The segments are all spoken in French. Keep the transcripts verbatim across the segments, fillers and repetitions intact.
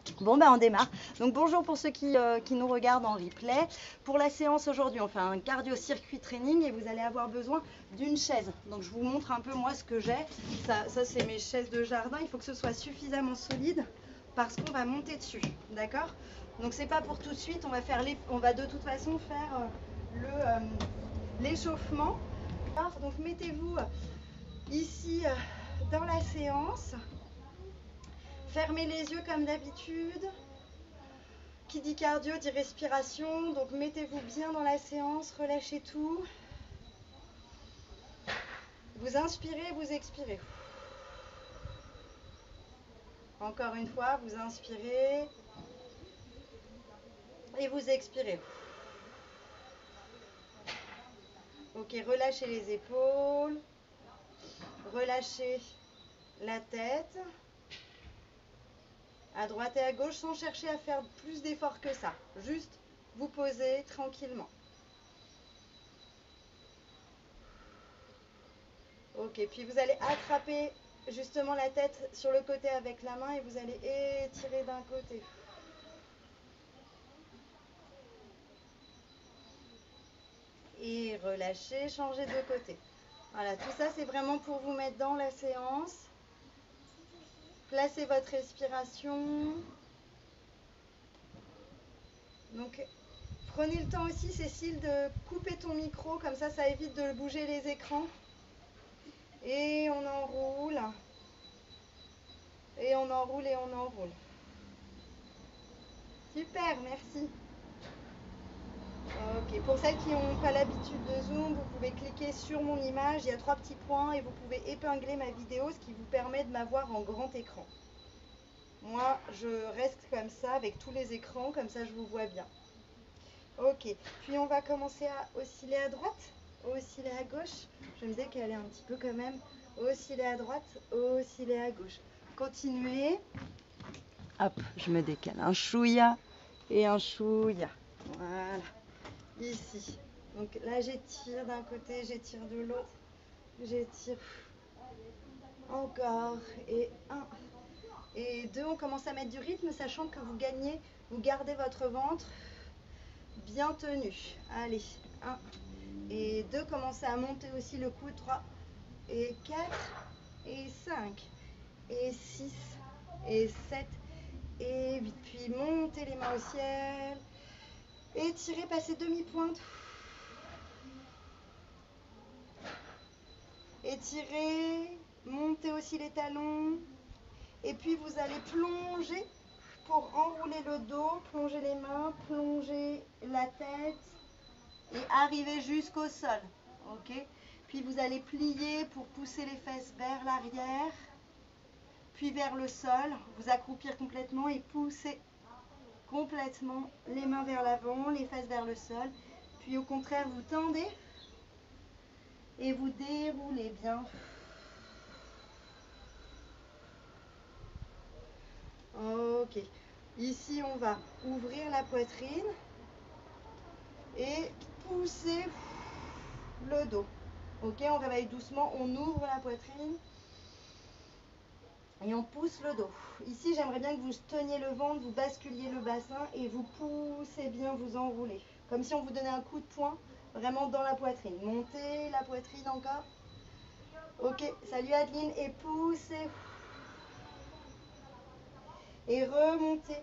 Bon ben on démarre. Donc bonjour pour ceux qui, euh, qui nous regardent en replay. Pour la séance aujourd'hui, on fait un cardio circuit training et vous allez avoir besoin d'une chaise. Donc je vous montre un peu moi ce que j'ai. Ça, ça c'est mes chaises de jardin. Il faut que ce soit suffisamment solide parce qu'on va monter dessus. D'accord? Donc c'est pas pour tout de suite. On va faire les, on va de toute façon faire euh, le euh, l'échauffement. Donc mettez-vous ici euh, dans la séance. Fermez les yeux comme d'habitude. Qui dit cardio dit respiration, donc mettez-vous bien dans la séance, relâchez tout. Vous inspirez, vous expirez. Encore une fois, vous inspirez et vous expirez. Ok, relâchez les épaules, relâchez la tête, à droite et à gauche, sans chercher à faire plus d'efforts que ça. Juste vous posez tranquillement. Ok, puis vous allez attraper justement la tête sur le côté avec la main et vous allez étirer d'un côté. Et relâchez, changez de côté. Voilà, tout ça c'est vraiment pour vous mettre dans la séance. Placez votre respiration. Donc prenez le temps aussi, Cécile, de couper ton micro, comme ça ça évite de bouger les écrans. Et on enroule. Et on enroule et on enroule. Super, merci. Ok, pour celles qui n'ont pas l'habitude de Zoom, vous pouvez cliquer sur mon image, il y a trois petits points et vous pouvez épingler ma vidéo, ce qui vous permet de m'avoir en grand écran. Moi, je reste comme ça avec tous les écrans, comme ça je vous vois bien. Ok, puis on va commencer à osciller à droite, osciller à gauche. Je me disais qu'elle est un petit peu quand même. Osciller à droite, osciller à gauche. Continuez. Hop, je me décale. Un chouïa et un chouïa. Voilà. Ici. Donc là, j'étire d'un côté, j'étire de l'autre. J'étire. Encore. Et un. Et deux, on commence à mettre du rythme, sachant que vous gagnez, vous gardez votre ventre bien tenu. Allez, un et deux, commencez à monter aussi le coude, trois et quatre et cinq et six et sept et huit. Puis montez les mains au ciel, étirez, passez demi-pointe. Étirez, montez aussi les talons. Et puis vous allez plonger pour enrouler le dos, plonger les mains, plonger la tête et arriver jusqu'au sol. Ok? Puis vous allez plier pour pousser les fesses vers l'arrière, puis vers le sol, vous accroupir complètement et pousser complètement les mains vers l'avant, les fesses vers le sol. Puis au contraire, vous tendez et vous déroulez bien. Ok. Ici, on va ouvrir la poitrine et pousser le dos. Ok, on réveille doucement, on ouvre la poitrine et on pousse le dos. Ici, j'aimerais bien que vous teniez le ventre, vous basculiez le bassin et vous poussez bien, vous enroulez. Comme si on vous donnait un coup de poing vraiment dans la poitrine. Montez la poitrine encore. Ok, salut Adeline, et poussez. Et remontez.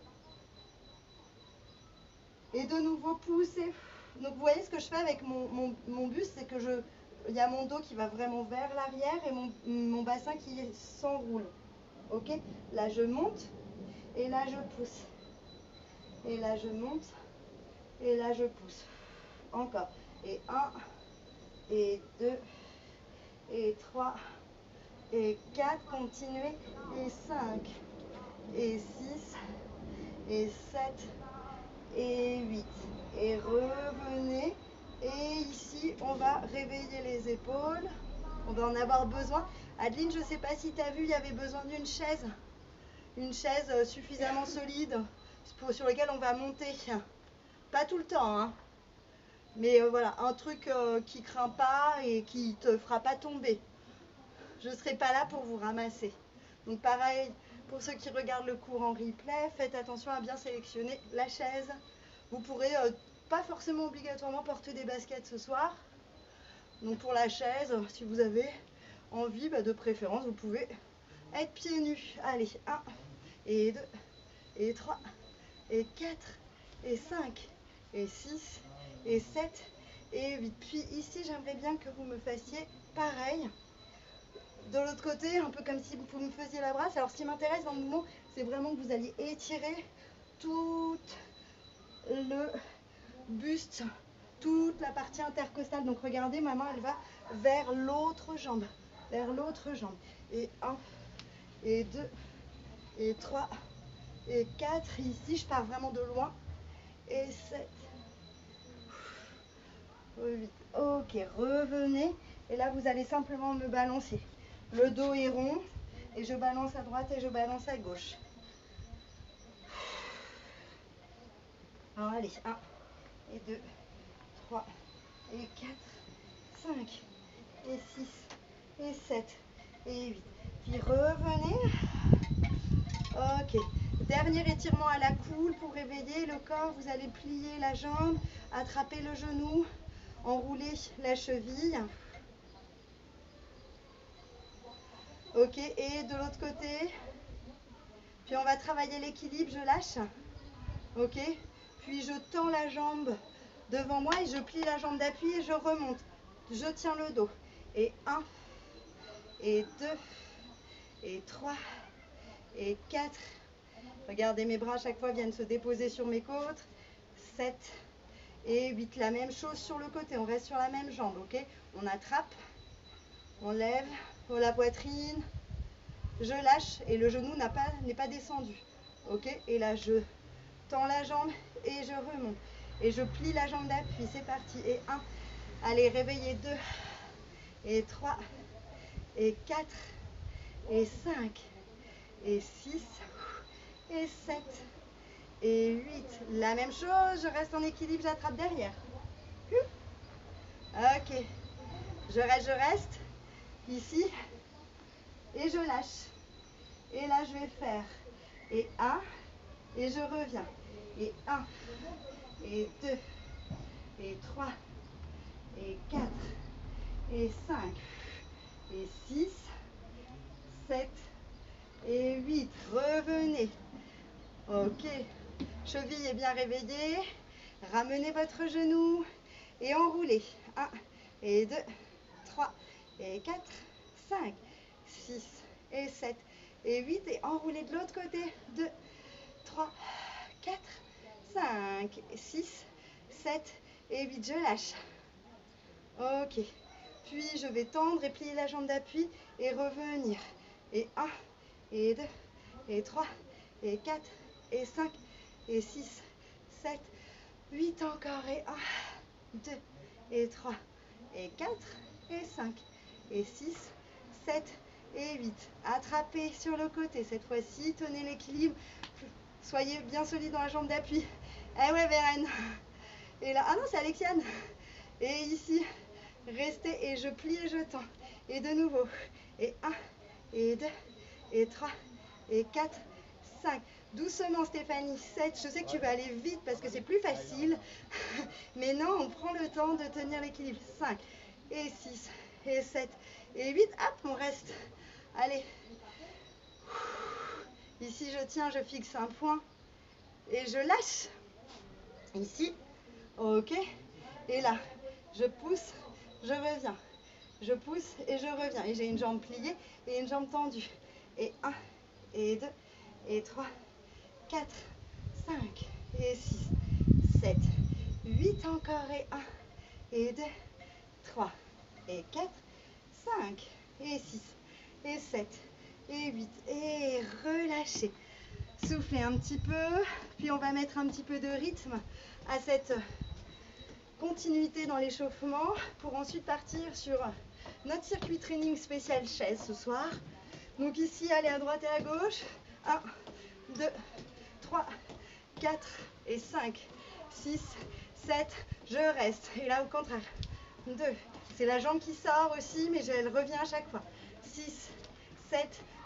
Et de nouveau poussez. Donc vous voyez ce que je fais avec mon, mon, mon buste, c'est que je, il y a mon dos qui va vraiment vers l'arrière et mon, mon bassin qui s'enroule. Ok, là je monte et là je pousse. Et là je monte et là je pousse. Encore. Et un, et deux, et trois, et quatre, continuez. Et cinq, et six, et sept, et huit. Et revenez. Et ici, on va réveiller les épaules. On va en avoir besoin. Adeline, je ne sais pas si tu as vu, il y avait besoin d'une chaise. Une chaise suffisamment solide sur laquelle on va monter. Pas tout le temps, hein. Mais euh, voilà, un truc euh, qui craint pas et qui ne te fera pas tomber. Je ne serai pas là pour vous ramasser. Donc pareil, Pour ceux qui regardent le cours en replay, faites attention à bien sélectionner la chaise. Vous pourrez euh, pas forcément obligatoirement porter des baskets ce soir. Donc pour la chaise, si vous avez envie, bah de préférence, vous pouvez être pieds nus. Allez, un, et deux, et trois, et quatre, et cinq, et six, et sept, et huit. Puis ici, j'aimerais bien que vous me fassiez pareil. De l'autre côté, un peu comme si vous me faisiez la brasse. Alors ce qui m'intéresse dans le mouvement, c'est vraiment que vous alliez étirer tout le buste, toute la partie intercostale. Donc regardez, ma main, elle va vers l'autre jambe, vers l'autre jambe. Et un, et deux, et trois, et quatre. Ici, je pars vraiment de loin. Et sept, huit. Ok, revenez. Et là, vous allez simplement me balancer. Le dos est rond. Et je balance à droite et je balance à gauche. Alors allez, un, et deux, trois, et quatre, cinq, et six, et sept, et huit. Puis revenez. Ok. Dernier étirement à la coule pour réveiller le corps. Vous allez plier la jambe, attraper le genou, enrouler la cheville. Ok, et de l'autre côté. Puis on va travailler l'équilibre, je lâche. Ok. Puis je tends la jambe devant moi et je plie la jambe d'appui et je remonte. Je tiens le dos. Et un, et deux, et trois, et quatre. Regardez, mes bras à chaque fois viennent se déposer sur mes côtes. sept et huit. La même chose sur le côté. On reste sur la même jambe, ok? On attrape, on lève la poitrine, je lâche et le genou n'a pas, n'est pas descendu, ok? Et là, je tends la jambe et je remonte. Et je plie la jambe d'appui. C'est parti. Et un. Allez, réveillez. deux. Et trois. Et quatre. Et cinq. Et six. Et sept. Et huit. La même chose. Je reste en équilibre. J'attrape derrière. Ok. Je reste, je reste. Ici. Et je lâche. Et là, je vais faire. Et un. Et je reviens. Et un. Et deux. Et trois. Et quatre. Et cinq. Et six. sept. Et huit. Revenez. Ok. Cheville est bien réveillée. Ramenez votre genou. Et enroulez. un. Et deux. trois. Et quatre. cinq. six. Et sept. Et huit. Et enroulez de l'autre côté. deux. trois. quatre. cinq. six. sept. Et huit. Je lâche. Ok. Puis je vais tendre et plier la jambe d'appui et revenir. Et un, et deux, et trois, et quatre, et cinq, et six, sept, huit encore. Et un, deux, et trois, et quatre, et cinq, et six, sept, et huit. Attrapez sur le côté. Cette fois-ci, tenez l'équilibre. Soyez bien solide dans la jambe d'appui. Eh ouais, Vérène. Et là, ah non, c'est Alexiane. Et ici, restez et je plie et je tends. Et de nouveau. Et un, et deux, et trois, et quatre, cinq. Doucement, Stéphanie. sept. Je sais que tu vas aller vite parce que c'est plus facile. Mais non, on prend le temps de tenir l'équilibre. cinq, et six, et sept, et huit. Hop, on reste. Allez. Ici, je tiens, je fixe un point. Et je lâche. Ici. Ok. Et là, je pousse, je reviens. Je pousse et je reviens. Et j'ai une jambe pliée et une jambe tendue. Et un, et deux, et trois, quatre, cinq, et six, sept, huit encore. Et un, et deux, trois, et quatre, cinq, et six, et sept, et huit. Et relâchez. Soufflez un petit peu. Puis on va mettre un petit peu de rythme à cette continuité dans l'échauffement pour ensuite partir sur notre circuit training spécial chaise ce soir. Donc ici, allez à droite et à gauche. un, deux, trois, quatre et cinq, six, sept. Je reste. Et là, au contraire. deux. C'est la jambe qui sort aussi, mais elle revient à chaque fois. six, sept,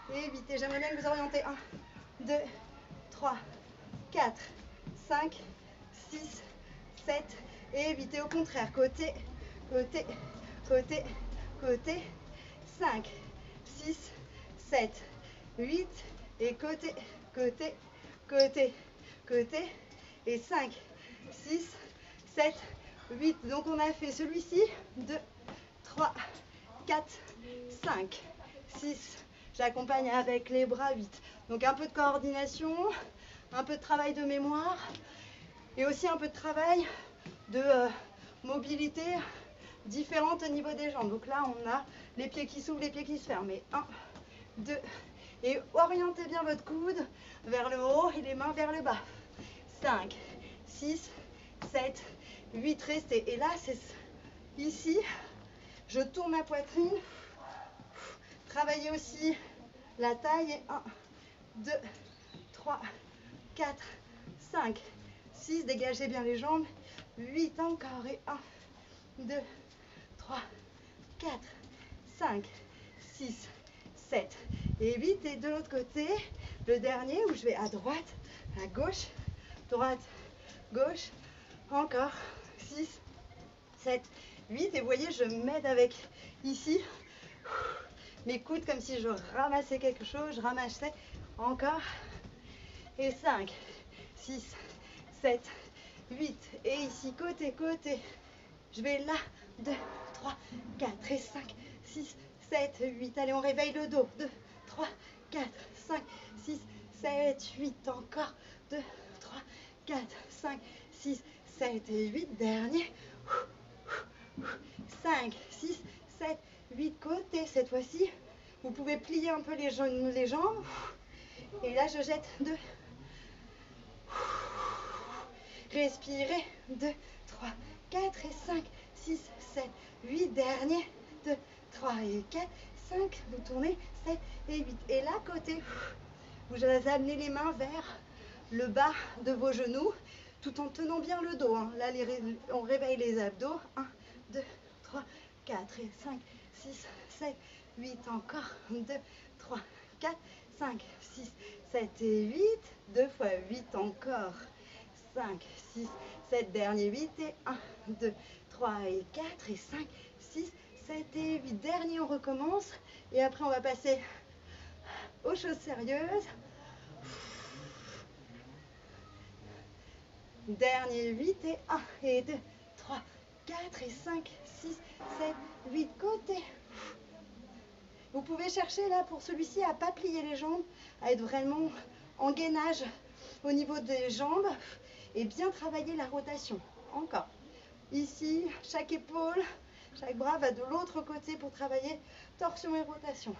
et huit. Et j'aimerais bien que vous orientez. un, deux, trois, quatre, cinq, six, sept et huit. Et au contraire, côté, côté, côté, côté. cinq, six, sept, huit. Et côté, côté, côté, côté. Et cinq, six, sept, huit. Donc on a fait celui-ci. deux, trois, quatre, cinq, six. J'accompagne avec les bras. huit. Donc un peu de coordination, un peu de travail de mémoire et aussi un peu de travail de euh, mobilité différente au niveau des jambes. Donc là, on a les pieds qui s'ouvrent, les pieds qui se ferment. Et un, deux, et orientez bien votre coude vers le haut et les mains vers le bas. cinq, six, sept, huit, restez. Et là, c'est ici, je tourne ma poitrine. Travaillez aussi la taille. Et un, deux, trois, quatre, cinq, six, dégagez bien les jambes. huit encore. Et un, deux, trois, quatre, cinq, six, sept et huit. Et de l'autre côté, le dernier où je vais à droite, à gauche, droite, gauche, encore six, sept, huit. Et vous voyez, je m'aide avec ici mes coudes comme si je ramassais quelque chose, je ramassais encore. Et cinq, six, sept, huit. Et ici, côté, côté. Je vais là, deux, trois, quatre et cinq, six, sept, huit. Allez, on réveille le dos. deux, trois, quatre, cinq, six, sept, huit. Encore. deux, trois, quatre, cinq, six, sept et huit. Dernier. cinq, six, sept, huit. Côté. Cette fois-ci, vous pouvez plier un peu les jambes. Les jambes. Et là, je jette deux. Respirez. deux, trois, quatre et cinq, six, sept, huit. Dernier. deux, trois et quatre, cinq. Vous tournez. sept et huit. Et là, côté, vous amenez les mains vers le bas de vos genoux tout en tenant bien le dos. Hein. Là, les, on réveille les abdos. un, deux, trois, quatre et cinq, six, sept, huit. Encore. deux, trois, quatre, cinq, six, sept et huit. deux fois huit encore. cinq, six, sept, dernier huit. Et un, deux, trois et quatre et cinq, six, sept et huit. Dernier, on recommence. Et après, on va passer aux choses sérieuses. Dernier huit et un et deux, trois, quatre et cinq, six, sept, huit. Côté. Vous pouvez chercher là pour celui-ci à ne pas plier les jambes, à être vraiment en gainage au niveau des jambes et bien travailler la rotation. Encore. Ici, chaque épaule, chaque bras va de l'autre côté pour travailler torsion et rotation.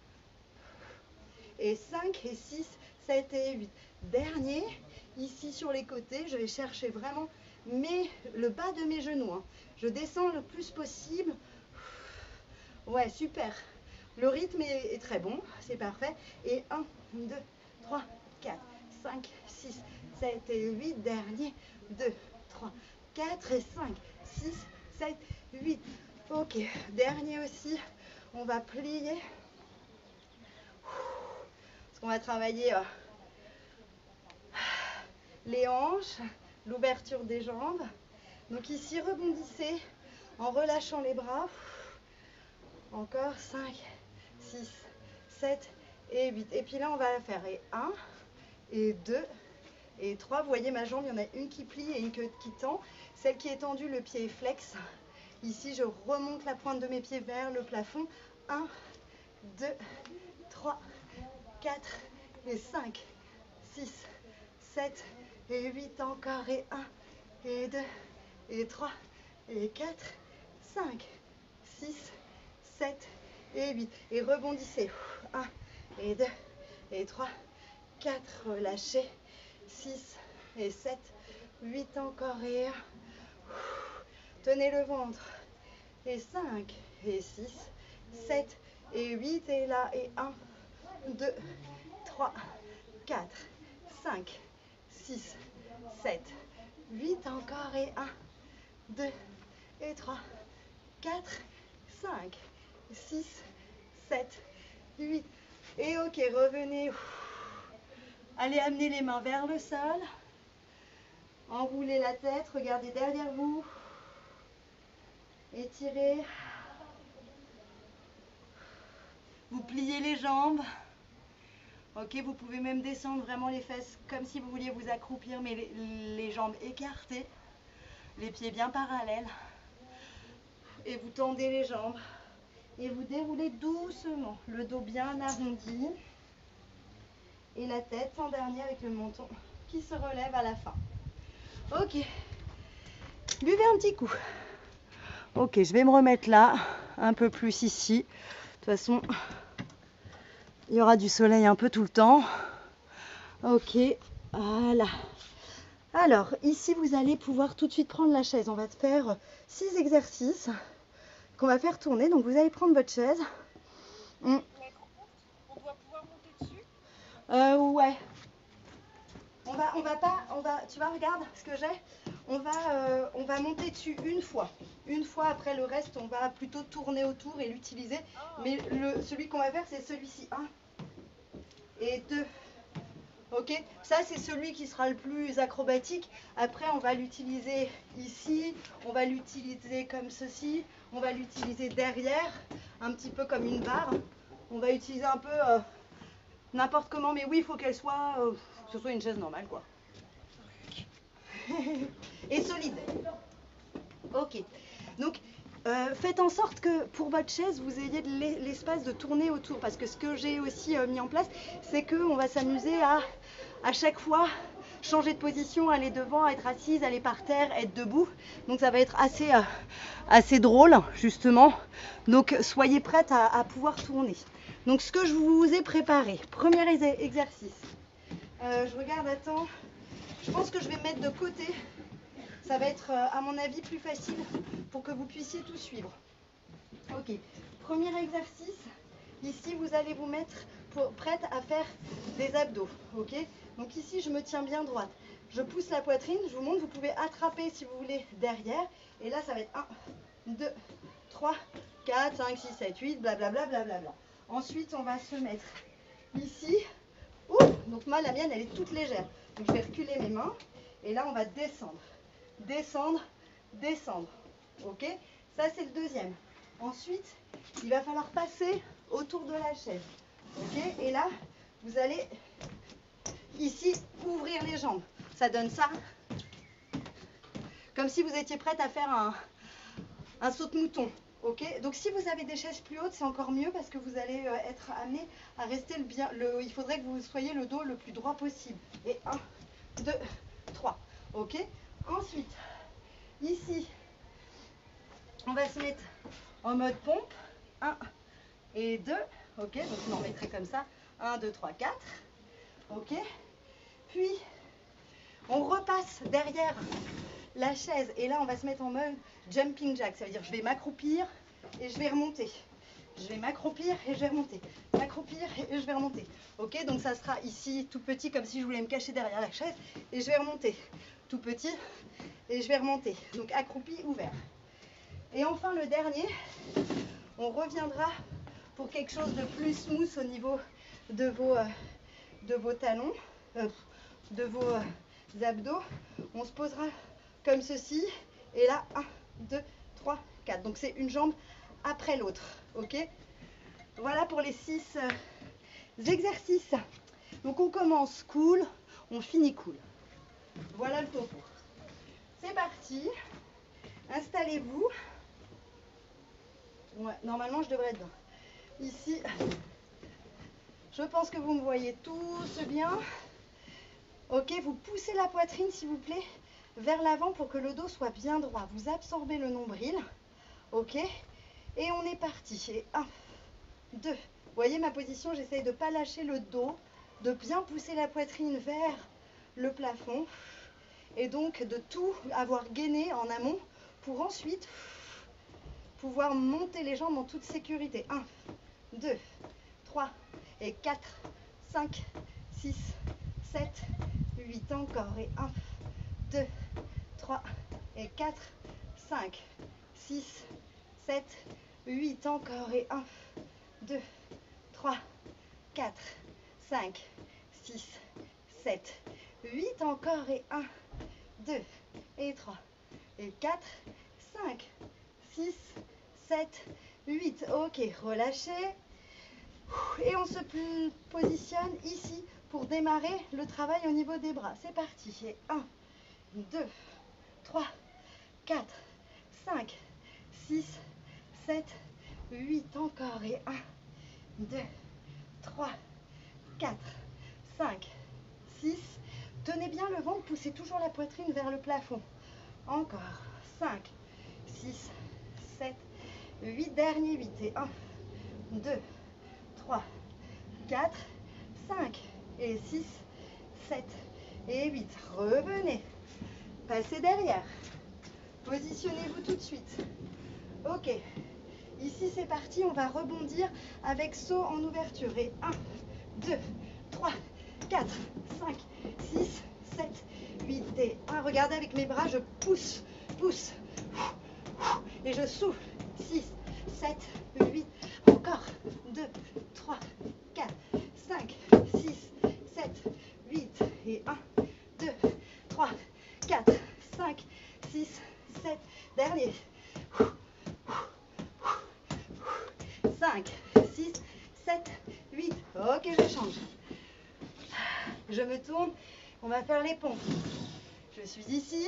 Et cinq et six, sept et huit. Dernier, ici sur les côtés, je vais chercher vraiment mes, le bas de mes genoux. Hein. Je descends le plus possible. Ouais, super. Le rythme est, est très bon, c'est parfait. Et un, deux, trois, quatre, cinq, six, sept et huit. Dernier, deux, trois, quatre et cinq, six, sept, huit. Ok, dernier aussi, on va plier. Parce qu'on va travailler euh, les hanches, l'ouverture des jambes. Donc ici, rebondissez en relâchant les bras. Encore cinq, six, sept et huit. Et puis là, on va la faire. Et un, et deux, et trois. Vous voyez ma jambe, il y en a une qui plie et une qui tend. Celle qui est tendue, le pied est flex. Ici, je remonte la pointe de mes pieds vers le plafond. un, deux, trois, quatre et cinq, six, sept et huit. Encore. Et un, et deux, et trois, et quatre, cinq, six, sept et huit. Et rebondissez. un, et deux, et trois, quatre. Relâchez. six et sept, huit encore. Et un. Tenez le ventre. Et cinq, et six, sept, et huit. Et là, et un, deux, trois, quatre, cinq, six, sept, huit. Encore. Et un, deux, et trois, quatre, cinq, six, sept, huit. Et ok, revenez. Allez, amenez les mains vers le sol. Enroulez la tête, regardez derrière vous. Étirez. Vous pliez les jambes. Ok, vous pouvez même descendre vraiment les fesses comme si vous vouliez vous accroupir, mais les, les jambes écartées, les pieds bien parallèles. Et vous tendez les jambes. Et vous déroulez doucement, le dos bien arrondi. Et la tête en dernier avec le menton qui se relève à la fin. Ok. Buvez un petit coup. Ok, je vais me remettre là, un peu plus ici. De toute façon, il y aura du soleil un peu tout le temps. Ok, voilà. Alors, ici, vous allez pouvoir tout de suite prendre la chaise. On va faire six exercices qu'on va faire tourner. Donc, vous allez prendre votre chaise. On, on doit pouvoir monter dessus. Euh, ouais. On va, on va pas, on va, tu vois, regarde ce que j'ai. On va, euh, on va monter dessus une fois. Une fois, après le reste, on va plutôt tourner autour et l'utiliser. Oh. Mais le, celui qu'on va faire, c'est celui-ci. Un et deux. Ok, ça c'est celui qui sera le plus acrobatique. Après, on va l'utiliser ici, on va l'utiliser comme ceci, on va l'utiliser derrière, un petit peu comme une barre. On va utiliser un peu euh, n'importe comment, mais oui, il faut qu'elle soit, euh, que ce soit une chaise normale, quoi. Et solide. Ok. Donc, euh, faites en sorte que pour votre chaise, vous ayez de l'espace de tourner autour. Parce que ce que j'ai aussi euh, mis en place, c'est qu'on va s'amuser à, à chaque fois, changer de position, aller devant, être assise, aller par terre, être debout. Donc, ça va être assez, euh, assez drôle, justement. Donc, soyez prête à, à pouvoir tourner. Donc, ce que je vous ai préparé, premier exercice. Euh, je regarde, attends. Je pense que je vais me mettre de côté. Ça va être, à mon avis, plus facile pour que vous puissiez tout suivre. Ok, premier exercice. Ici, vous allez vous mettre pour, prête à faire des abdos. Ok, donc ici, je me tiens bien droite. Je pousse la poitrine, je vous montre, vous pouvez attraper si vous voulez derrière. Et là, ça va être un, deux, trois, quatre, cinq, six, sept, huit, blablabla. Blablabla. Ensuite, on va se mettre ici. Ouh, donc moi, la mienne, elle est toute légère. Donc, je vais reculer mes mains. Et là, on va descendre. Descendre, descendre. Ok, ça c'est le deuxième. Ensuite, il va falloir passer autour de la chaise. Ok, et là, vous allez ici ouvrir les jambes. Ça donne ça. Comme si vous étiez prête à faire un, un saut de mouton. Ok, donc si vous avez des chaises plus hautes, c'est encore mieux parce que vous allez euh, être amené à rester le bien. Le, il faudrait que vous soyez le dos le plus droit possible. Et un, deux, trois. Ok. Ensuite, ici, on va se mettre en mode pompe. un et deux. Ok, donc on en mettrait comme ça. un, deux, trois, quatre. Ok. Puis, on repasse derrière la chaise. Et là, on va se mettre en mode jumping jack. Ça veut dire que je vais m'accroupir et je vais remonter. Je vais m'accroupir et je vais remonter. M'accroupir et je vais remonter. Ok, donc ça sera ici tout petit comme si je voulais me cacher derrière la chaise. Et je vais remonter. Tout petit et je vais remonter. Donc accroupi, ouvert. Et enfin le dernier, on reviendra pour quelque chose de plus smooth au niveau de vos, euh, de vos talons, euh, de vos euh, abdos. On se posera comme ceci. Et là, un, deux, trois, quatre. Donc c'est une jambe après l'autre. Ok? Voilà pour les six euh, exercices. Donc on commence cool, on finit cool. Voilà le topo. C'est parti. Installez-vous. Ouais, normalement je devrais être bien. Ici, je pense que vous me voyez tous bien. Ok, vous poussez la poitrine s'il vous plaît vers l'avant pour que le dos soit bien droit. Vous absorbez le nombril. Ok, et on est parti. Et un, deux. Vous voyez ma position, j'essaye de ne pas lâcher le dos, de bien pousser la poitrine vers le plafond. Et donc de tout avoir gainé en amont pour ensuite pouvoir monter les jambes en toute sécurité. un, deux, trois et quatre, cinq, six, sept, huit encore. Et un, deux, trois et quatre, cinq, six, sept, huit encore. Et un, deux, trois, quatre, cinq, six, sept, huit encore et un, deux et trois et quatre, cinq, six, sept, huit. Ok, relâchez. Et on se positionne ici pour démarrer le travail au niveau des bras. C'est parti. Et un, deux, trois, quatre, cinq, six, sept, huit. Encore. Et un, deux, trois, quatre, cinq, six. Tenez bien le ventre, poussez toujours la poitrine vers le plafond. Encore. cinq, six, sept, huit. Dernier huit. Et un, deux, trois, quatre, cinq et six, sept et huit. Revenez. Passez derrière. Positionnez-vous tout de suite. Ok. Ici, c'est parti. On va rebondir avec saut en ouverture. Et un, deux, trois, quatre, cinq, six, sept, huit et un. Regardez avec mes bras, je pousse, pousse. Et je souffle. six, sept, huit. Encore. deux, trois, quatre, cinq, six, sept, huit. Et un, deux, trois, quatre, cinq, six, sept. Dernier. cinq, six, sept, huit. Ok, je change. Je me tourne. On va faire les pompes. Je suis ici.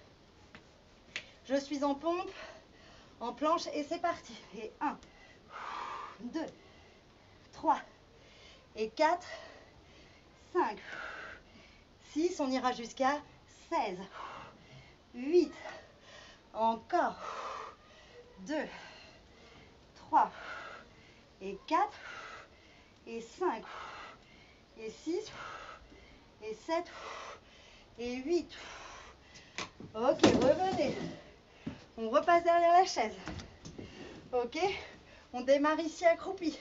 Je suis en pompe, en planche et c'est parti. Et un, deux, trois et quatre, cinq, six. On ira jusqu'à seize, huit. Encore. deux, trois et quatre et cinq et six et sept et huit. Ok, revenez. On repasse derrière la chaise. Ok, on démarre ici accroupi.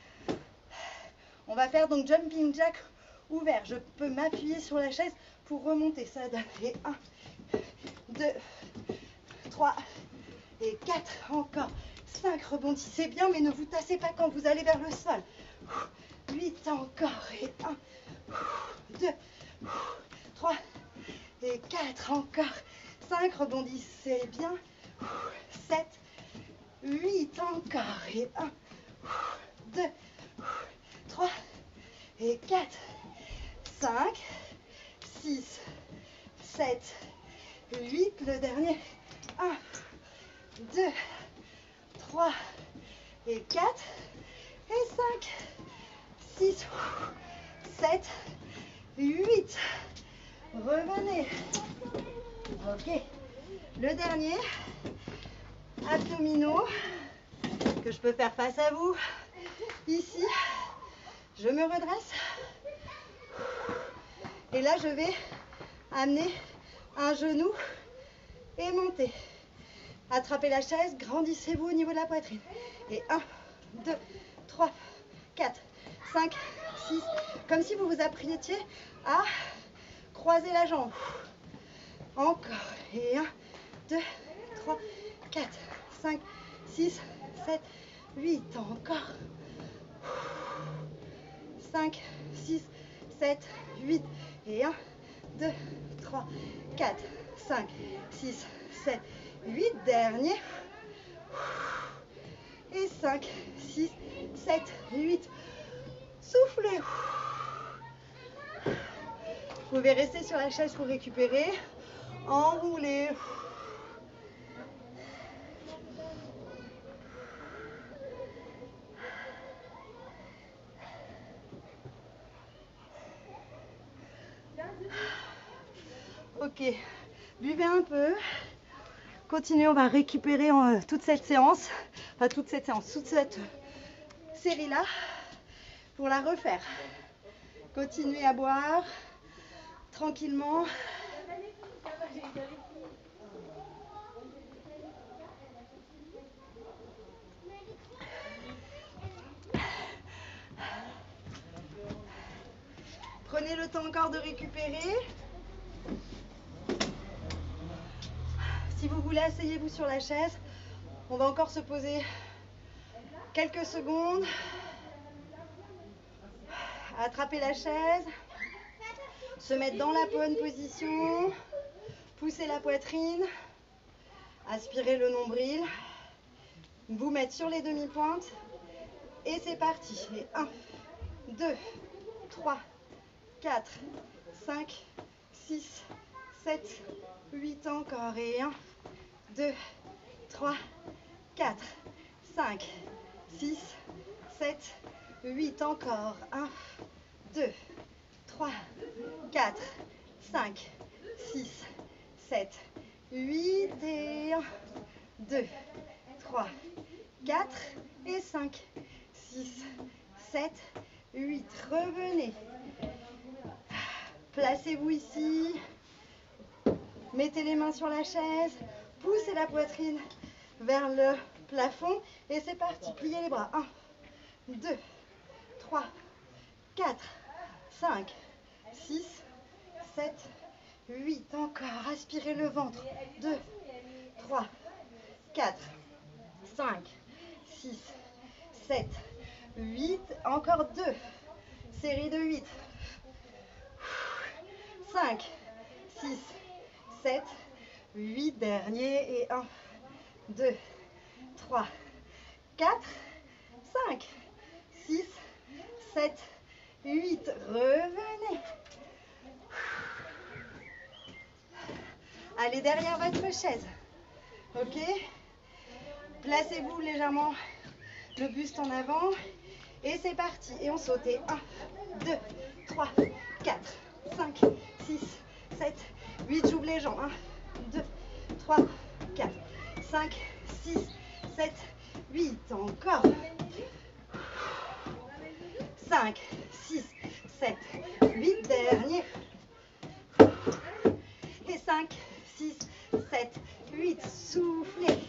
On va faire donc jumping jack ouvert. Je peux m'appuyer sur la chaise pour remonter. Ça donne et un, deux, trois et quatre. Encore. cinq. Rebondissez bien, mais ne vous tassez pas quand vous allez vers le sol. huit. Encore. Et un, deux, trois et quatre. Encore. cinq. Rebondissez bien. sept, huit. Encore. Et un, deux, trois et quatre, cinq, six, sept, huit. Le dernier. un, deux, trois et quatre et cinq, six, sept, huit. Revenez. Ok. Le dernier. Abdominaux que je peux faire face à vous. Ici, je me redresse. Et là, je vais amener un genou et monter. Attrapez la chaise, grandissez-vous au niveau de la poitrine. Et un, deux, trois, quatre, cinq, six. Comme si vous vous apprêtiez à croiser la jambe. Encore. Et un, deux, trois, quatre, cinq, six, sept, huit. Encore. cinq, six, sept, huit. Et un, deux, trois, quatre, cinq, six, sept, huit. Dernier. Et cinq, six, sept, huit. Soufflez. Vous pouvez rester sur la chaise pour récupérer. Enroulez. Ok, buvez un peu. Continuez, on va récupérer en, toute cette séance, enfin toute cette séance, toute cette série-là pour la refaire. Continuez à boire tranquillement. Prenez le temps encore de récupérer. Si vous voulez, asseyez-vous sur la chaise. On va encore se poser quelques secondes. Attraper la chaise, se mettre dans la bonne position, pousser la poitrine, aspirer le nombril, vous mettre sur les demi-pointes et c'est parti. Et un, deux, trois, quatre, cinq, six, sept, huit encore. Et un, deux, trois, quatre, cinq, six, sept, huit encore. un, deux, trois, quatre, cinq, six, sept, huit et un, deux, trois, quatre et cinq, six, sept, huit. Revenez. Placez-vous ici. Mettez les mains sur la chaise. Poussez la poitrine vers le plafond. Et c'est parti. Pliez les bras. un, deux, trois, quatre, cinq, six, sept, huit. Encore. Aspirez le ventre. deux, trois, quatre, cinq, six, sept, huit. Encore deux. Série de huit. cinq, six, sept, huit. Dernier. Et un, deux, trois, quatre, cinq, six, sept, huit. Revenez. Allez derrière votre chaise. Ok? Placez-vous légèrement le buste en avant. Et c'est parti. Et on saute. Et un, deux, trois, quatre, cinq, six, sept, huit. J'ouvre les jambes. un, deux, trois, quatre, cinq, six, sept, huit. Encore. cinq, six, sept, huit. Dernier. Et cinq, six, sept, huit. Soufflez.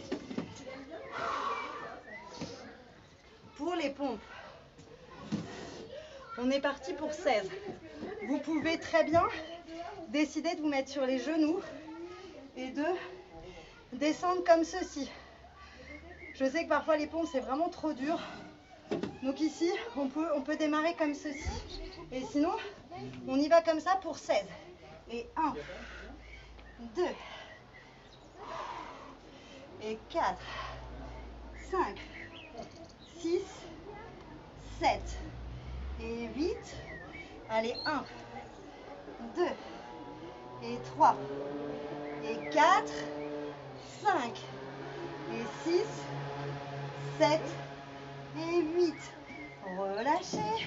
Pour les pompes, on est parti pour seize. Vous pouvez très bien décider de vous mettre sur les genoux et de descendre comme ceci. Je sais que parfois les pompes c'est vraiment trop dur. Donc ici, on peut, on peut démarrer comme ceci. Et sinon, on y va comme ça pour seize. Et un, deux, et quatre, cinq, six, sept, et huit. Allez, un, deux, et trois, et quatre, cinq, et six, sept, et huit. Relâchez.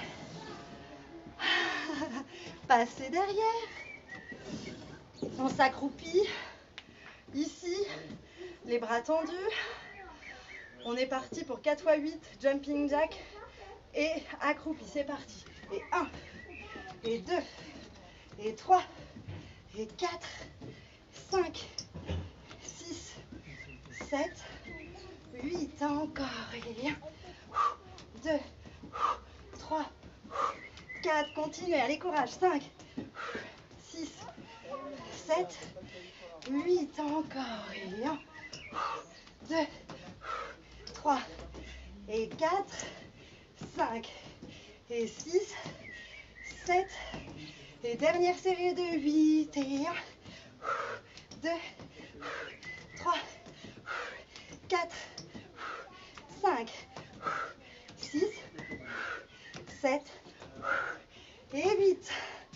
Passez derrière. On s'accroupit. Ici, les bras tendus. On est parti pour quatre fois huit, jumping jack et accroupi. C'est parti. Et un, et deux, et trois, et quatre, cinq, six, sept, huit. Encore. Et un, deux, trois, quatre. Continuez. Allez, courage. cinq, six, sept, huit. Encore. Et un, deux, trois, et quatre, cinq, et six, sept, et dernière série de huit, et un, deux, trois, quatre, cinq, six, sept, et huit.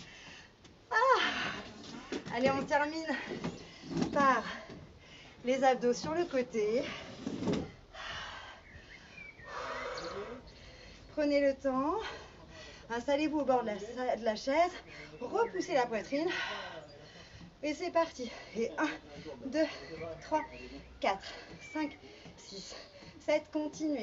Ah. Allez, on termine par les abdos sur le côté. Prenez le temps, installez-vous au bord de la, de la chaise, repoussez la poitrine et c'est parti. Et un, deux, trois, quatre, cinq, six, sept, continuez.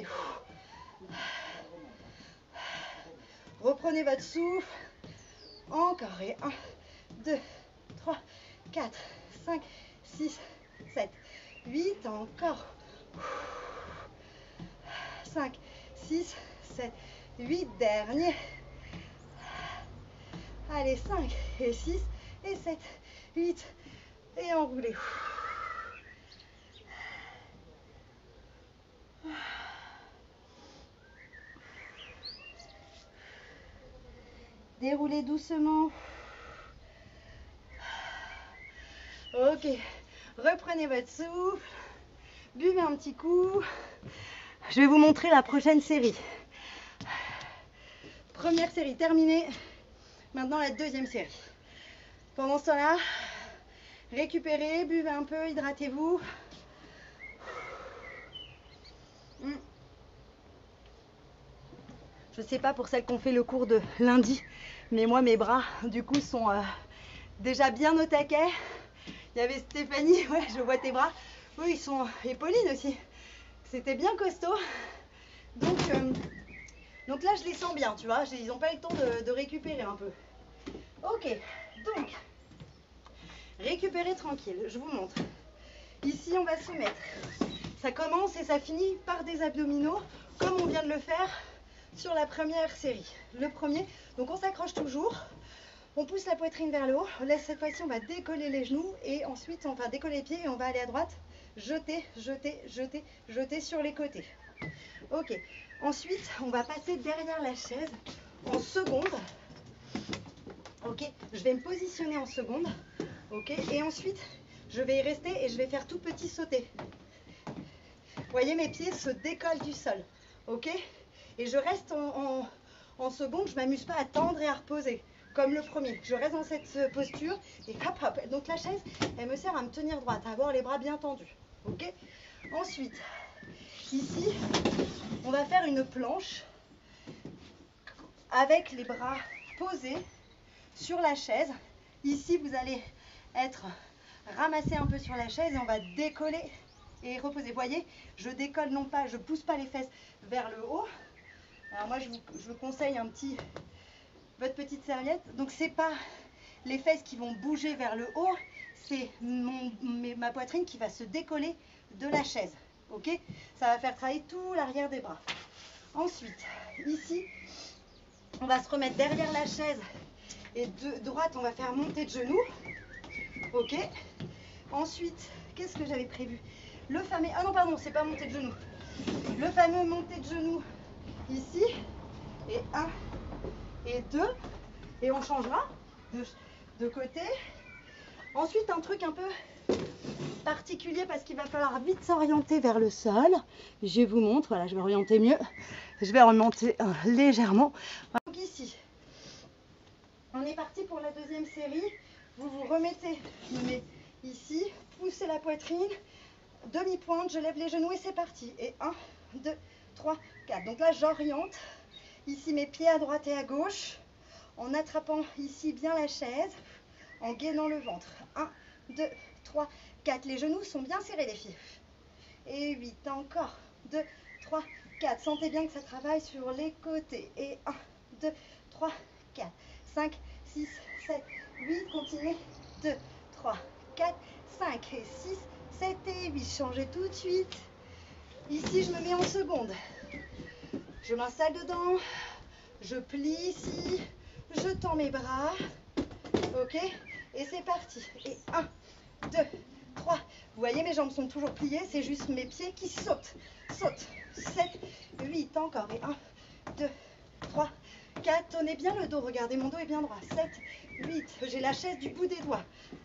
Reprenez votre souffle. Encore. Et un, deux, trois, quatre, cinq, six, sept, huit. Encore. cinq, six, sept, huit. Dernier. Allez, cinq et six et sept, huit. Et enroulez. Déroulez doucement. Ok, reprenez votre souffle. Buvez un petit coup. Je vais vous montrer la prochaine série. Première série terminée. Maintenant la deuxième série. Pendant ce temps-là, récupérez, buvez un peu, hydratez-vous. Je sais pas pour celles qui ont fait le cours de lundi, mais moi mes bras du coup sont euh, déjà bien au taquet. Il y avait Stéphanie, ouais, je vois tes bras. Oui, ils sont, et Pauline aussi. C'était bien costaud. Donc, euh, donc là je les sens bien, tu vois. Ils n'ont pas eu le temps de, de récupérer un peu. Ok, donc récupérez tranquille. Je vous montre. Ici on va se mettre. Ça commence et ça finit par des abdominaux, comme on vient de le faire sur la première série. Le premier, donc on s'accroche toujours, on pousse la poitrine vers le haut. Là cette fois-ci on va décoller les genoux et ensuite on va décoller les pieds et on va aller à droite, jeter, jeter, jeter, jeter sur les côtés. Ok, ensuite on va passer derrière la chaise en seconde. Ok, je vais me positionner en seconde. Ok, et ensuite je vais y rester et je vais faire tout petit sauter. Vous voyez, mes pieds se décollent du sol. Ok, et je reste en, en, en seconde, je ne m'amuse pas à tendre et à reposer, comme le premier. Je reste dans cette posture et hop hop. Donc la chaise, elle me sert à me tenir droite, à avoir les bras bien tendus. Ok. Ensuite, ici, on va faire une planche avec les bras posés sur la chaise. Ici, vous allez être ramassé un peu sur la chaise et on va décoller et reposer. Vous voyez, je décolle non pas, je pousse pas les fesses vers le haut. Alors moi je vous, je vous conseille un petit, votre petite serviette. Donc c'est pas les fesses qui vont bouger vers le haut, c'est mon, ma poitrine qui va se décoller de la chaise. Ok, ça va faire travailler tout l'arrière des bras. Ensuite, ici, on va se remettre derrière la chaise et de droite, on va faire monter de genoux. Ok. Ensuite, qu'est-ce que j'avais prévu? Le fameux, ah non pardon, c'est pas monter de genoux. Le fameux monter de genoux ici, et un, et deux, et on changera de, de côté. Ensuite, un truc un peu particulier parce qu'il va falloir vite s'orienter vers le sol. Je vous montre, voilà, je vais orienter mieux. Je vais remonter euh, légèrement. Donc ici, on est parti pour la deuxième série. Vous vous remettez, je me mets ici, poussez la poitrine, demi-pointe, je lève les genoux et c'est parti. Et un, deux, trois, quatre. Donc là, j'oriente ici mes pieds à droite et à gauche, en attrapant ici bien la chaise, en gainant le ventre. un, deux, trois, quatre. Les genoux sont bien serrés, les filles. Et huit, encore. deux, trois, quatre. Sentez bien que ça travaille sur les côtés. Et un, deux, trois, quatre, cinq, six, sept, huit. Continuez. deux, trois, quatre, cinq et six, sept et huit. Changez tout de suite. Ici, je me mets en seconde. Je m'installe dedans. Je plie ici. Je tends mes bras. Ok? Et c'est parti. Et un, deux, trois. Vous voyez, mes jambes sont toujours pliées. C'est juste mes pieds qui sautent. Sautent. sept, huit. Encore. Et un, deux, trois, quatre. Tenez bien le dos. Regardez, mon dos est bien droit. sept, huit. J'ai la chaise du bout des doigts.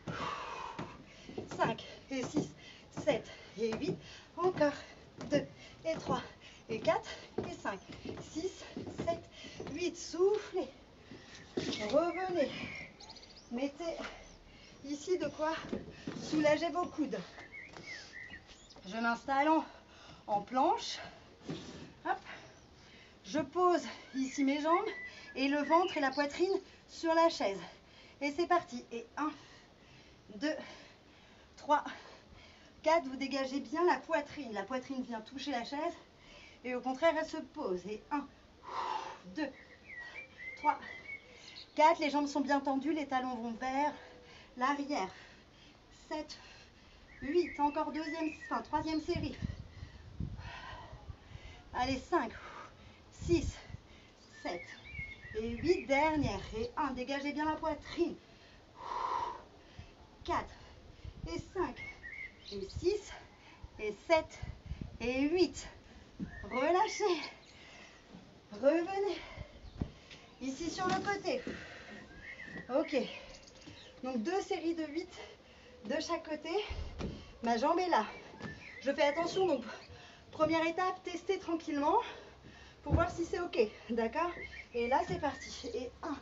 cinq et six, sept et huit. Encore. deux et trois et quatre et cinq, six, sept, huit. Soufflez. Revenez. Mettez ici de quoi soulager vos coudes. Je m'installe en, en planche. Hop. Je pose ici mes jambes et le ventre et la poitrine sur la chaise. Et c'est parti. Et un, deux, trois, quatre. Vous dégagez bien la poitrine. La poitrine vient toucher la chaise. Et au contraire, elle se pose. Et un, deux, trois, quatre. Les jambes sont bien tendues. Les talons vont vers l'arrière. sept, huit. Encore deuxième, enfin, troisième série. Allez, cinq, six, sept et huit. Dernière. Et un. Dégagez bien la poitrine. quatre et cinq et six et sept et huit. Relâchez. Revenez. Ici sur le côté. Ok. Donc deux séries de huit de chaque côté. Ma jambe est là. Je fais attention, donc première étape, tester tranquillement pour voir si c'est ok. D'accord? Et là c'est parti. Et un,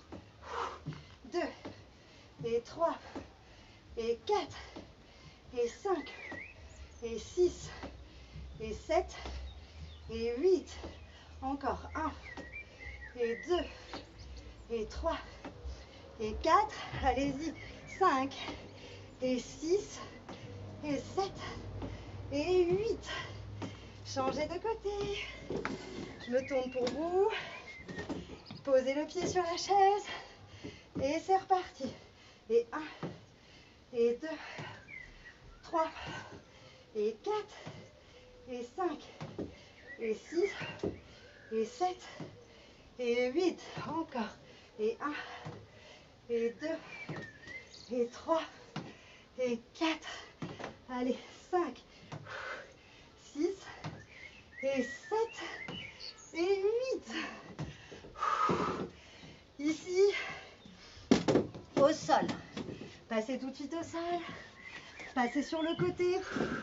deux, et trois, et quatre, et cinq, et six, et sept, et huit. Encore un, et deux, et trois, et quatre. Allez-y. cinq, et six, et sept, et huit. Changez de côté. Je me tourne pour vous. Posez le pied sur la chaise. Et c'est reparti. Et un, et deux, trois, et quatre, et cinq, et six, et sept, et huit. Encore. Et un, et deux, et trois, et quatre. Allez, cinq, six, et sept, et huit. Ici, au sol. Passez tout de suite au sol. Passez sur le côté.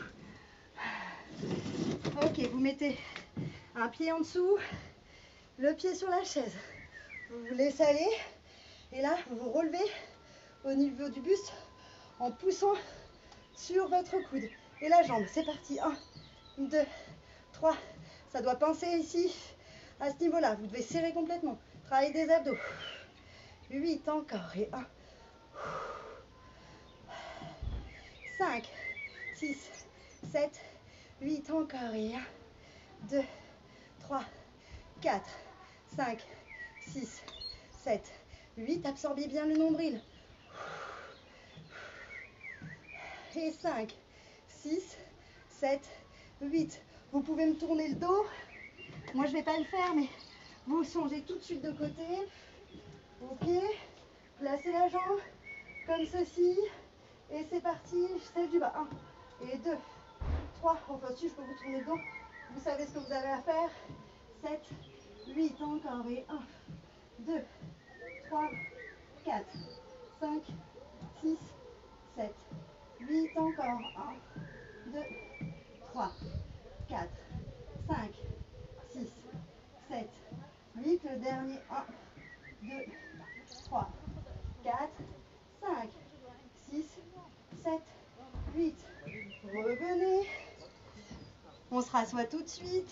Ok, vous mettez un pied en dessous, le pied sur la chaise. Vous vous laissez aller. Et là, vous vous relevez au niveau du buste en poussant sur votre coude. Et la jambe, c'est parti. un, deux, trois. Ça doit pincer ici, à ce niveau-là. Vous devez serrer complètement. Travailler des abdos. huit encore. Et un. cinq, six, sept, huit encore. Et un, deux, trois, quatre, cinq, six, sept, huit. Absorbez bien le nombril. Et cinq, six, sept, huit. Vous pouvez me tourner le dos. Moi, je ne vais pas le faire, mais vous changez tout de suite de côté. Ok. Placez la jambe comme ceci. Et c'est parti. Celle du bas. un et deux, trois. Enfin, si je peux vous tourner le dos, vous savez ce que vous avez à faire. sept, huit encore. Et un, deux, trois, quatre, cinq, six, sept, huit encore. un, deux, trois, quatre, cinq, six, sept, huit. Le dernier. un, deux, trois, quatre, cinq, six, sept, huit. Revenez. On se rassoit tout de suite.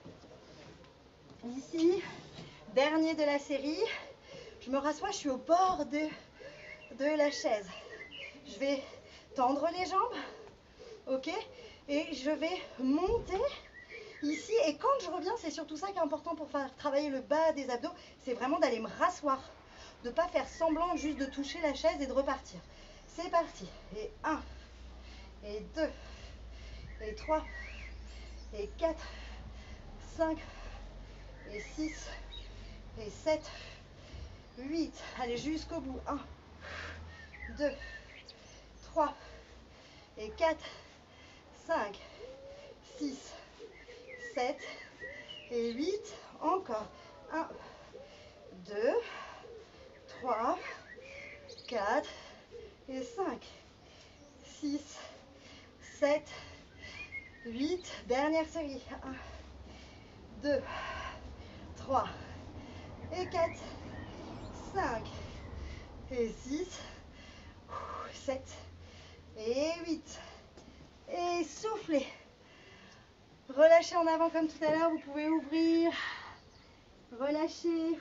Ici, dernier de la série. Je me rassois, je suis au bord de, de la chaise. Je vais tendre les jambes. Ok? Et je vais monter ici. Et quand je reviens, c'est surtout ça qui est important pour faire travailler le bas des abdos. C'est vraiment d'aller me rasseoir. De ne pas faire semblant juste de toucher la chaise et de repartir. C'est parti. Et un, et deux, et trois, et quatre, cinq, et six, et sept, huit. Allez jusqu'au bout. un, deux, trois, et quatre, cinq, six, sept, et huit. Encore. un, deux, trois, quatre, et cinq, six, sept, huit. Dernière série. un, deux, trois, et quatre, cinq, et six, sept, et huit. Et soufflez. Relâchez en avant comme tout à l'heure. Vous pouvez ouvrir. Relâchez.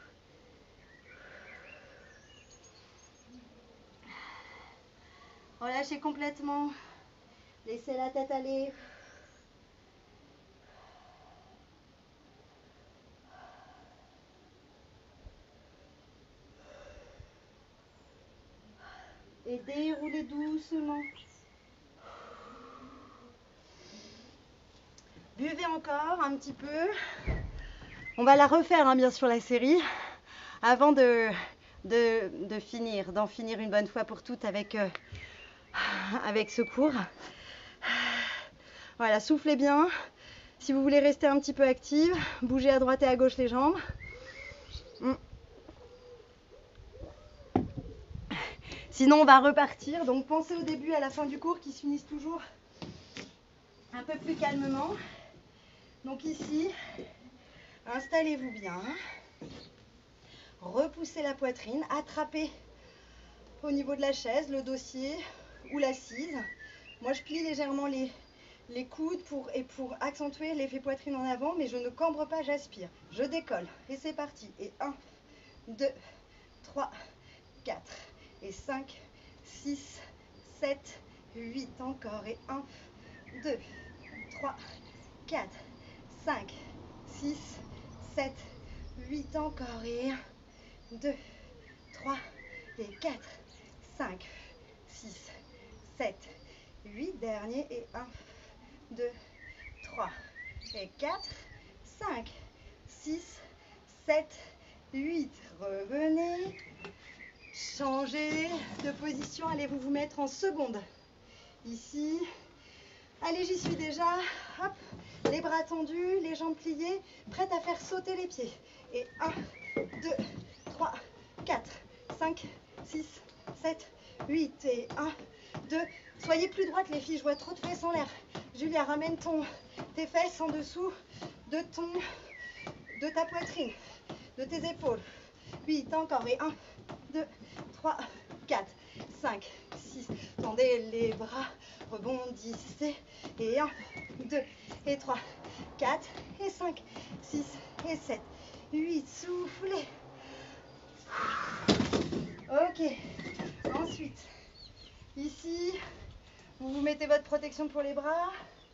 Relâchez complètement. Laissez la tête aller. Et déroulez doucement. Buvez encore un petit peu. On va la refaire, hein, bien sûr, la série, avant de, de, de finir, d'en finir une bonne fois pour toutes avec, euh, avec ce cours. Voilà, soufflez bien. Si vous voulez rester un petit peu active, bougez à droite et à gauche les jambes. Sinon, on va repartir. Donc, pensez au début et à la fin du cours qui se finissent toujours un peu plus calmement. Donc ici, installez-vous bien. Repoussez la poitrine. Attrapez au niveau de la chaise le dossier ou l'assise. Moi, je plie légèrement les, les coudes pour, et pour accentuer l'effet poitrine en avant, mais je ne cambre pas, j'aspire. Je décolle. Et c'est parti. Et un, deux, trois, quatre, et cinq, six, sept, huit. Encore. Et un, deux, trois, quatre, cinq, six, sept, huit. Encore. Et un, deux, trois, et quatre, cinq, six, sept, huit. Dernier. Et un, deux, trois, et quatre, cinq, six, sept, huit. Revenez. Changez de position. Allez-vous vous mettre en seconde. Ici. Allez, j'y suis déjà. Hop. Les bras tendus, les jambes pliées, prêtes à faire sauter les pieds. Et un, deux, trois, quatre, cinq, six, sept, huit. Et un, deux. Soyez plus droite les filles, je vois trop de fesses en l'air. Julia, ramène ton, tes fesses en dessous de, ton, de ta poitrine, de tes épaules. huit. Encore. Et un, deux, trois, quatre, cinq, six. Tendez les bras, rebondissez. Et un, deux, et trois, quatre, et cinq, six, et sept, huit. Soufflez. Ok. Ensuite, ici, vous vous mettez votre protection pour les bras.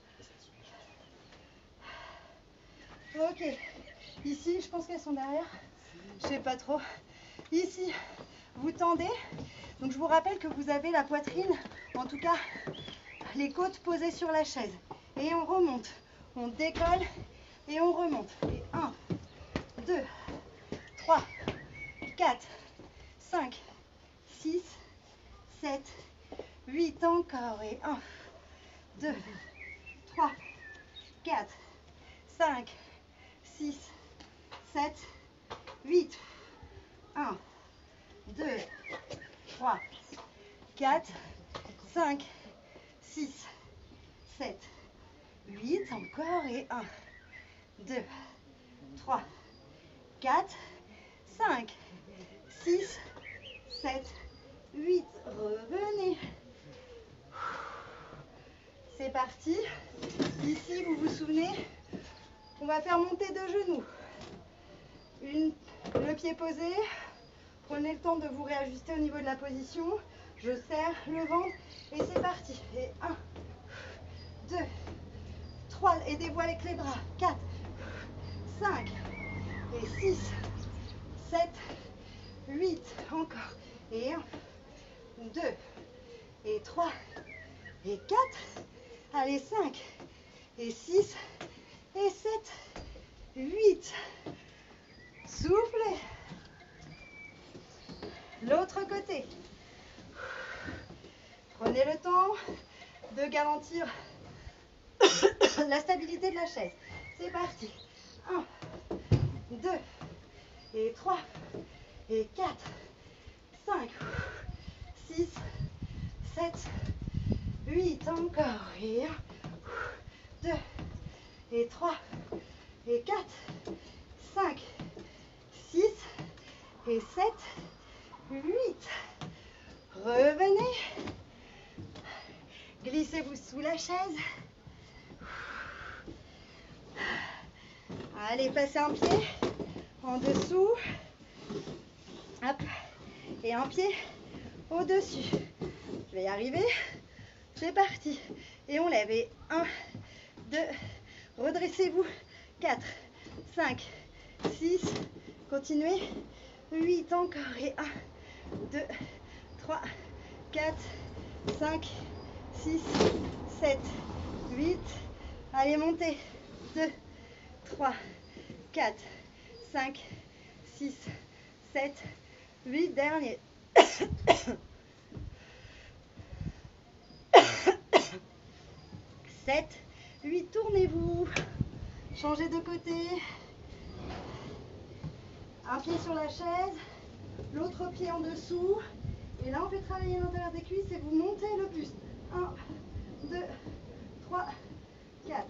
Ok. Ici, je pense qu'elles sont derrière. Je sais pas trop. Ici, vous tendez. Donc, je vous rappelle que vous avez la poitrine, en tout cas, les côtes posées sur la chaise. Et on remonte. On décolle et on remonte. Et un, deux, trois, quatre, cinq, six, sept, huit. Encore. Et un, deux, trois, quatre, cinq, six, sept, huit. un, deux, trois, quatre, cinq, six, sept, huit. Encore. Et un, deux, trois, quatre, cinq, six, sept, huit. Revenez. C'est parti. Ici, vous vous souvenez, on va faire monter de genoux. Une, le pied posé. Prenez le temps de vous réajuster au niveau de la position. Je serre le ventre et c'est parti. Et un, deux, trois. Aidez-vous avec les bras. quatre, cinq, et six, sept, huit. Encore. Et un, deux, et trois, et quatre. Allez, cinq, et six, et sept, huit. Soufflez. L'autre côté. Prenez le temps de garantir la stabilité de la chaise. C'est parti. un, deux, et trois, et quatre, cinq, six, sept, huit. Encore. Et un, deux, et trois, et quatre, cinq, six, et sept, huit. Revenez. Glissez-vous sous la chaise. Allez, passez un pied en dessous. Hop. Et un pied au-dessus. Je vais y arriver. C'est parti. Et on lève. Et un, deux, redressez-vous. quatre, cinq, six, continuez. huit. Encore. Et un, deux, trois, quatre, cinq, six, sept, huit. Allez, montez. deux, trois, quatre, cinq, six, sept, huit. Dernier. sept, huit. Tournez-vous. Changez de côté. Un pied sur la chaise, l'autre pied en dessous. Et là, on va fait travailler l'intérieur des cuisses et vous montez le buste. un, deux, trois, quatre,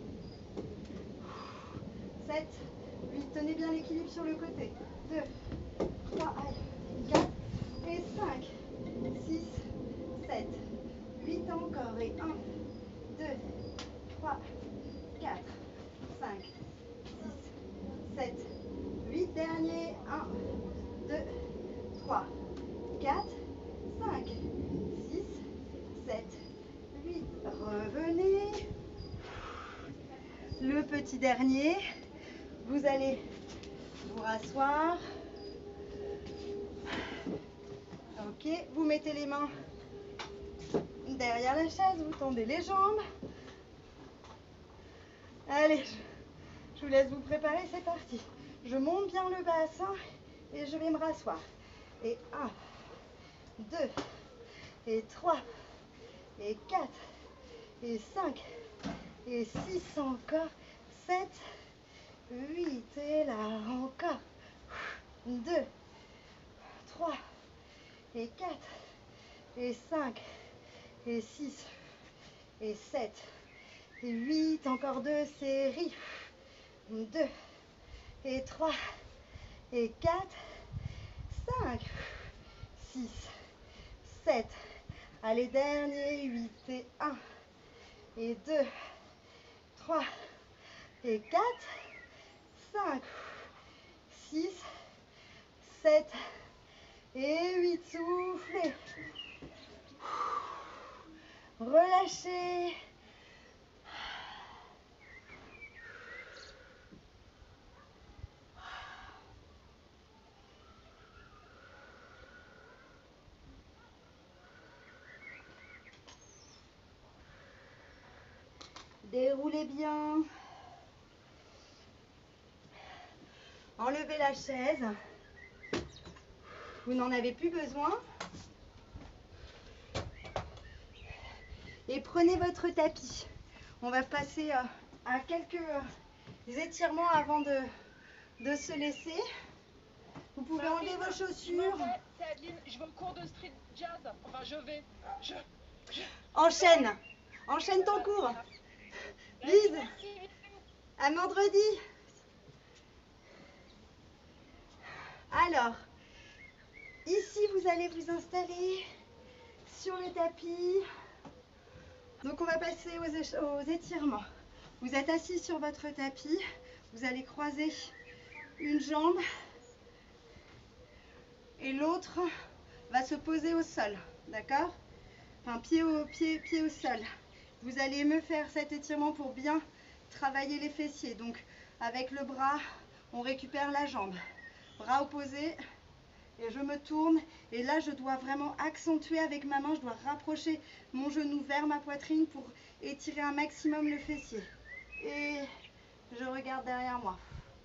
sept, huit. Tenez bien l'équilibre sur le côté. deux, trois, quatre et cinq, six, sept, huit encore. Et un, deux, trois, quatre, cinq, six, sept, huit. Dernier. un, deux, trois, quatre, cinq, six, sept, huit. Revenez. Le petit dernier. Vous allez vous rasseoir. Ok, vous mettez les mains derrière la chaise, vous tendez les jambes. Allez, je, je vous laisse vous préparer, c'est parti. Je monte bien le bassin et je vais me rasseoir. Et un, deux, et trois, et quatre, et cinq, et six encore, sept, huit, et là encore, deux, trois, et quatre, et cinq, et six, et sept, et huit, encore deux séries, deux, et trois, et quatre, cinq, six, sept, allez, dernier, huit, et un, et deux, trois, et quatre, cinq, six, sept, et huit, soufflez, relâchez. Déroulez bien. Enlevez la chaise. Vous n'en avez plus besoin. Et prenez votre tapis. On va passer euh, à quelques euh, étirements avant de, de se laisser. Vous pouvez Marine, enlever vos Je chaussures. m'en vais, c'est Adeline, je vais au cours de street jazz. Enfin, je vais. Je. je... Enchaîne. Enchaîne ton cours. Lise, Merci. à vendredi. Alors, ici, vous allez vous installer sur le tapis. Donc, on va passer aux, aux étirements. Vous êtes assis sur votre tapis. Vous allez croiser une jambe et l'autre va se poser au sol. D'accord? Enfin, pied au, pied, pied au sol. Vous allez me faire cet étirement pour bien travailler les fessiers. Donc, avec le bras, on récupère la jambe. Bras opposés. Et je me tourne. Et là, je dois vraiment accentuer avec ma main. Je dois rapprocher mon genou vers ma poitrine pour étirer un maximum le fessier. Et je regarde derrière moi.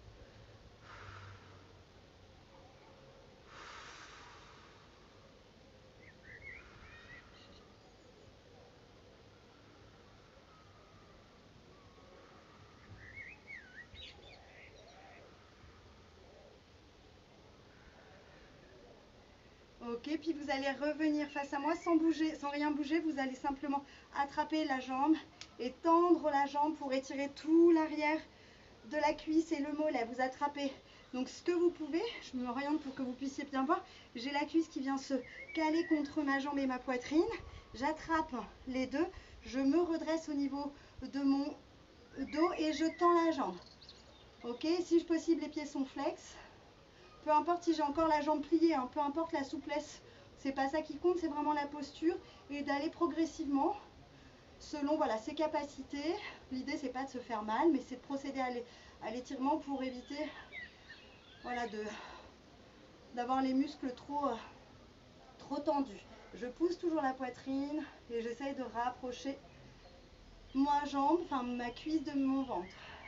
Ok, puis vous allez revenir face à moi sans bouger, sans rien bouger. Vous allez simplement attraper la jambe et tendre la jambe pour étirer tout l'arrière de la cuisse et le mollet. Vous attrapez donc ce que vous pouvez. Je m'oriente pour que vous puissiez bien voir. J'ai la cuisse qui vient se caler contre ma jambe et ma poitrine. J'attrape les deux. Je me redresse au niveau de mon dos et je tends la jambe. Ok, si possible, les pieds sont flex. Peu importe si j'ai encore la jambe pliée, hein, peu importe la souplesse, c'est pas ça qui compte, c'est vraiment la posture et d'aller progressivement selon voilà, ses capacités. L'idée c'est pas de se faire mal, mais c'est de procéder à l'étirement pour éviter voilà, de d'avoir les muscles trop, euh, trop tendus. Je pousse toujours la poitrine et j'essaye de rapprocher ma jambe, enfin ma cuisse de mon ventre.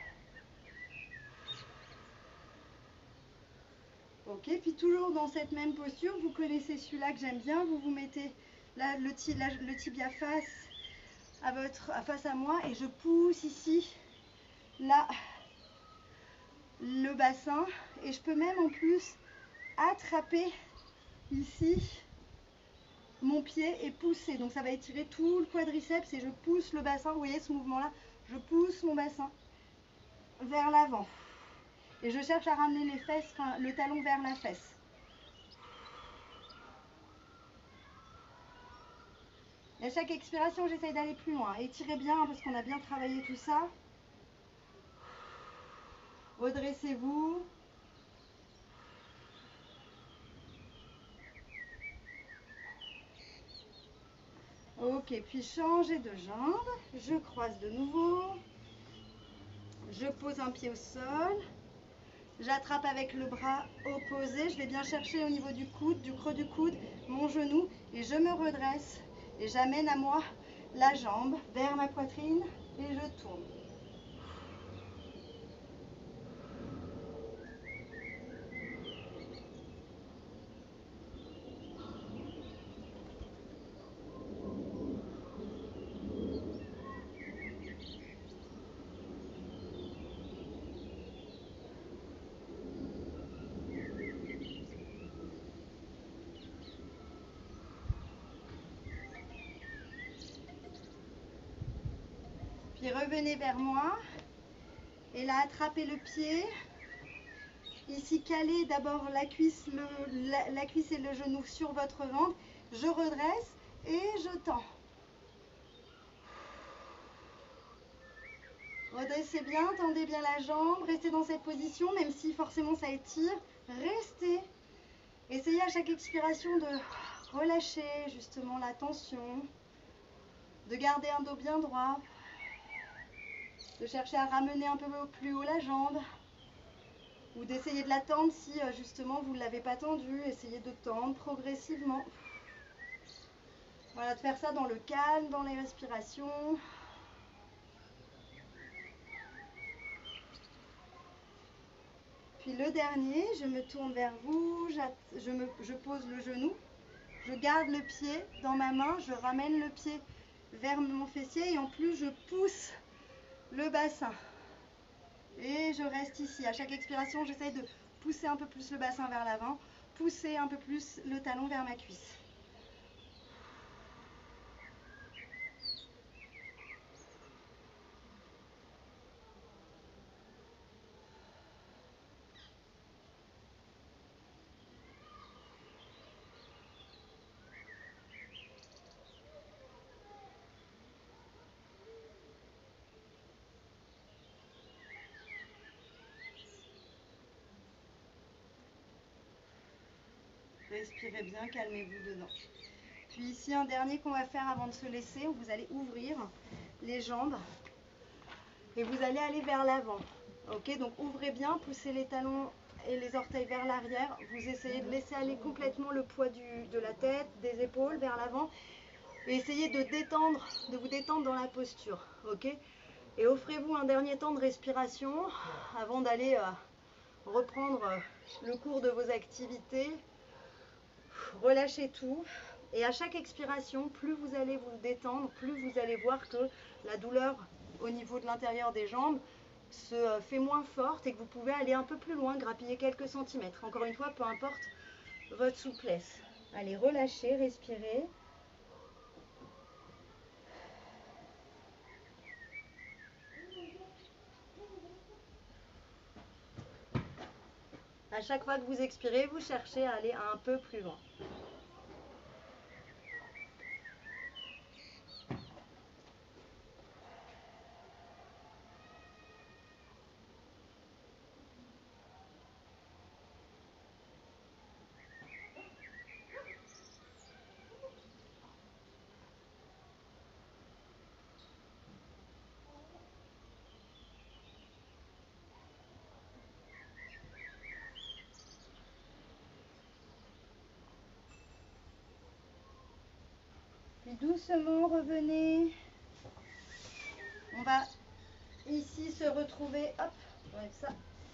Ok, puis toujours dans cette même posture, vous connaissez celui-là que j'aime bien, vous vous mettez là, le, la, le tibia face à, votre, à face à moi et je pousse ici, là, le bassin et je peux même en plus attraper ici mon pied est poussé. Donc ça va étirer tout le quadriceps et je pousse le bassin. Vous voyez ce mouvement-là? Je pousse mon bassin vers l'avant. Et je cherche à ramener les fesses, enfin, le talon vers la fesse. Et à chaque expiration, j'essaye d'aller plus loin. Étirez bien parce qu'on a bien travaillé tout ça. Redressez-vous. Ok, puis changez de jambe. Je croise de nouveau. Je pose un pied au sol. J'attrape avec le bras opposé. Je vais bien chercher au niveau du coude, du creux du coude, mon genou. Et je me redresse. Et j'amène à moi la jambe vers ma poitrine. Et je tourne. Puis revenez vers moi. Et là, attrapez le pied. Ici, calez d'abord la cuisse, le, la, la cuisse et le genou sur votre ventre. Je redresse et je tends. Redressez bien, tendez bien la jambe. Restez dans cette position, même si forcément ça étire. Restez. Essayez à chaque expiration de relâcher justement la tension. De garder un dos bien droit. De chercher à ramener un peu plus haut la jambe. Ou d'essayer de la tendre si justement vous ne l'avez pas tendue. Essayez de tendre progressivement. Voilà, de faire ça dans le calme, dans les respirations. Puis le dernier, je me tourne vers vous, je, me, je pose le genou, je garde le pied dans ma main, je ramène le pied vers mon fessier et en plus je pousse le bassin. Et je reste ici. À chaque expiration, j'essaye de pousser un peu plus le bassin vers l'avant, pousser un peu plus le talon vers ma cuisse. Respirez bien, calmez-vous dedans. Puis ici, un dernier qu'on va faire avant de se laisser, vous allez ouvrir les jambes et vous allez aller vers l'avant. Ok, donc ouvrez bien, poussez les talons et les orteils vers l'arrière. Vous essayez de laisser aller complètement le poids du, de la tête, des épaules vers l'avant. Et essayez de détendre, de vous détendre dans la posture. Ok, et offrez-vous un dernier temps de respiration avant d'aller euh, reprendre euh, le cours de vos activités. Relâchez tout. Et à chaque expiration, plus vous allez vous détendre, plus vous allez voir que la douleur au niveau de l'intérieur des jambes se fait moins forte et que vous pouvez aller un peu plus loin, grappiller quelques centimètres. Encore une fois, peu importe votre souplesse. Allez, relâchez, respirez. À chaque fois que vous expirez, vous cherchez à aller un peu plus loin. Puis doucement revenez. On va ici se retrouver, hop, ouais, ça.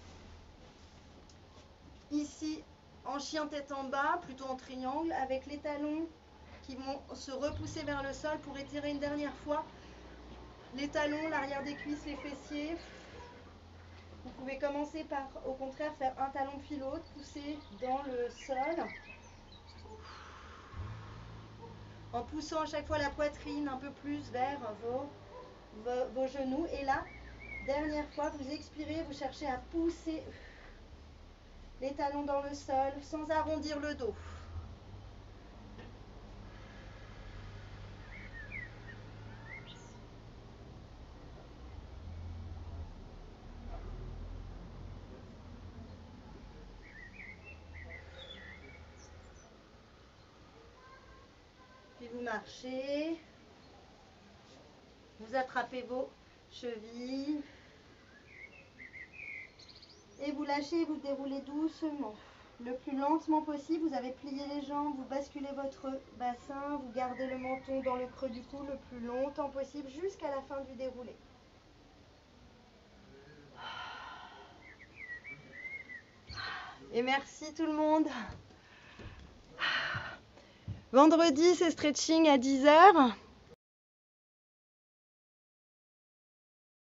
Ici en chien tête en bas, plutôt en triangle, avec les talons qui vont se repousser vers le sol pour étirer une dernière fois les talons, l'arrière des cuisses, les fessiers. Vous pouvez commencer par, au contraire, faire un talon puis l'autre, pousser dans le sol. en poussant à chaque fois la poitrine un peu plus vers vos, vos, vos genoux. Et là, dernière fois, vous expirez, vous cherchez à pousser les talons dans le sol sans arrondir le dos. Puis vous marchez, vous attrapez vos chevilles et vous lâchez et vous déroulez doucement. Le plus lentement possible, vous avez plié les jambes, vous basculez votre bassin, vous gardez le menton dans le creux du cou le plus longtemps possible jusqu'à la fin du déroulé. Et merci tout le monde. Vendredi, c'est stretching à dix heures.